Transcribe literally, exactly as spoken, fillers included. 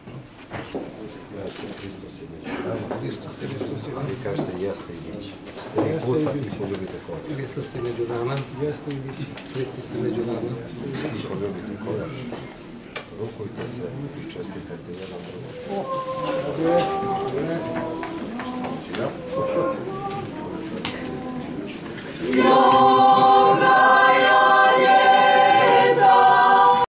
Hristos je među nama. Vi kažete jeste i biće. Tri puta i poljubite koga. Hristos je među nama. Jeste i biće. Hristos je među nama. I poljubite koga. Rukujte se i čestitajte jedan drugom. Ne, ne. Ja?